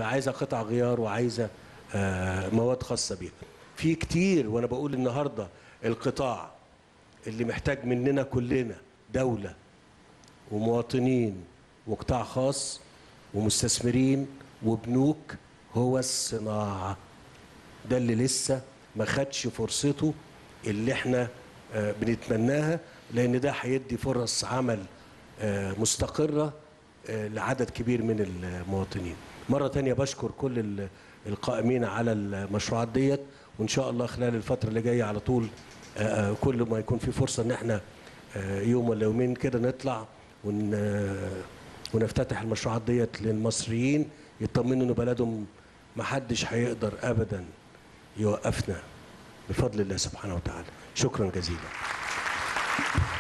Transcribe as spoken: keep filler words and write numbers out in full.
فعايزه قطع غيار وعايزه مواد خاصه بيها. في كتير، وانا بقول النهارده القطاع اللي محتاج مننا كلنا، دوله ومواطنين وقطاع خاص ومستثمرين وبنوك، هو الصناعه. ده اللي لسه ما خدش فرصته اللي احنا بنتمناها، لان ده هيدي فرص عمل مستقره لعدد كبير من المواطنين. مرة تانية بشكر كل القائمين على المشروعات ديت، وإن شاء الله خلال الفترة اللي جاية على طول كل ما يكون في فرصة إن احنا يوم ولا يومين كده نطلع ونفتتح المشروعات ديت للمصريين يطمنوا إن بلدهم محدش هيقدر أبدا يوقفنا بفضل الله سبحانه وتعالى. شكرا جزيلا.